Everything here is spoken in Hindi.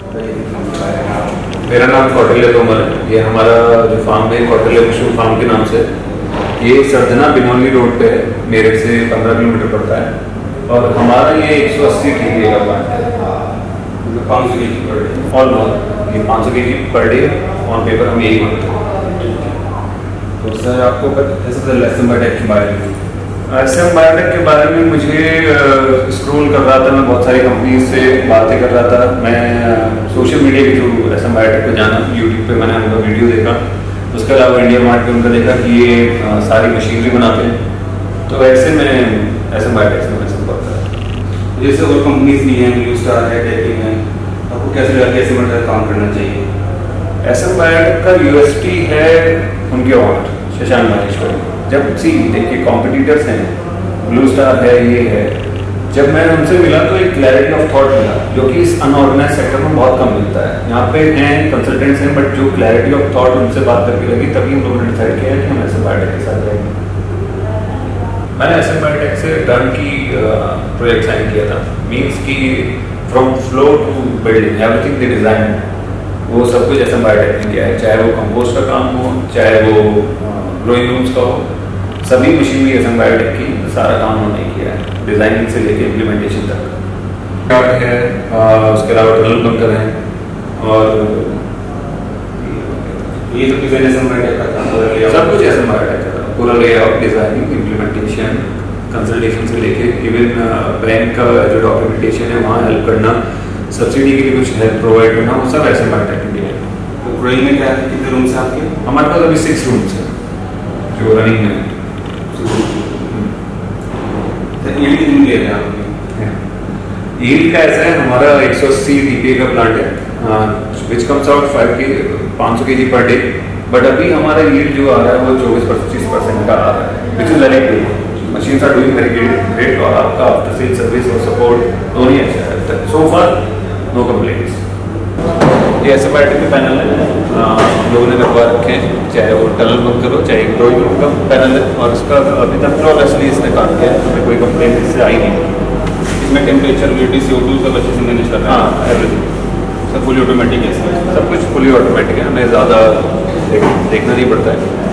मेरा नाम कौटिल्य तोमर है। ये हमारा जो फार्म है कौटिल्य मशरूम फार्म के नाम से, ये सरजना बिनौली रोड पे है, मेरठ से 15 किलोमीटर पड़ता है। और हमारा ये 180 TPA का प्लांट है। 500 kg पर डे ऑलमोस्ट, ये 500 kg per day on paper हम यही मांगते हैं। तो सर आपको कैसे पता एसएम बायोटेक के बारे में? एसएम बायोटेक के बारे में मुझे स्क्रॉल कर रहा था, मैं बहुत सारी कंपनीज से बातें कर रहा था। मैं सोशल मीडिया के थ्रू एसएम बायोटेक को जाना, यूट्यूब पे मैंने उनका वीडियो देखा। उसके अलावा इंडिया मार्ट पे उनका देखा कि ये सारी मशीनरी बनाते हैं, तो ऐसे में एसएम बायोटेक से मैंने संपर्क करा। जैसे और कंपनीज भी हैं, ब्लू स्टार है, टेकिंग है, आपको कैसे लगा कैसे मतलब काम करना चाहिए? एसएम बायोटेक का यूएसपी है उनके ऑनर शशांक माहेश्वरी। जब देखिए कॉम्पिटिटर्स हैं, ब्लू स्टार है, ये है, जब मैं उनसे मिला तो एक क्लैरिटी ऑफ थॉट मिला, जो कि इस अनऑर्गेनाइज सेक्टर में बहुत कम मिलता है। यहाँ पे हैं कंसल्टेंट्स हैं, बट जो क्लैरिटी ऑफ थॉट उनसे बात करके लगी, तभी हम लोगों ने डिसाइड किया कि हम एसएम बायोटेक के साथ रहेंगे। मैंने एसएम बायोटेक से टर्न की प्रोजेक्ट साइन किया था, मीन्स कि from flow to building everything the design, वो सब कुछ एसएम बायोटेक ने किया है। चाहे वो कंपोस्ट का काम हो, चाहे वो ग्रोइंग रूम्स का हो, सभी मशीनरी एसएम बायोटेक की सारा काम उन्होंने किया है, डिजाइनिंग से लेके इम्प्लीमेंटेशन तक। कार्ड है, उसके अलावा टनल बंकर है, और ये तो डिजाइन एसएम बायोटेक का काम, सब कुछ एसएम बायोटेक का पूरा लेआउट, डिजाइनिंग, इम्प्लीमेंटेशन, कंसल्टेशन से लेके इवन बैंक का जो डॉक्यूमेंटेशन है वहाँ हेल्प करना, सब्सिडी के लिए कुछ हेल्प प्रोवाइड करना, वो सब एसएम बायोटेक ने किया है। तो ग्रोइंग में क्या है, कितने रूम्स हैं आपके? हमारे पास अभी 6 रूम्स हैं जो रनिंग में। यील्ड कितनी ले रहे हैं आपकी? यील्ड का ऐसा है, हमारा 180 TPA का प्लांट है, which comes out 500 kg per day, but अभी हमारा यील्ड जो आ रहा है वो 24-25% का आ रहा है, which is very good. Machines are doing very great, और आपका आफ्टर सेल सर्विस और सपोर्ट दोनों ही अच्छा है। So far no complaints. ये एसएम बायोटेक के पैनल है, हम लोगों ने लगवा रखे हैं, चाहे वो टनल बंकर हो, चाहे ग्रोइंग रूम का पैनल है, और उसका अभी तक फ्लॉलेसली इसने काम किया है, हमें कोई कंप्लेंट इससे आई नहीं। इसमें टेम्परेचर, ह्यूमिडिटी, CO2 सब अच्छे से मैनेज कर रहा है? हाँ, एवरीथिंग सब फुली ऑटोमेटिक है इसमें? सब कुछ फुली ऑटोमेटिक है, हमें ज़्यादा देखना नहीं पड़ता है।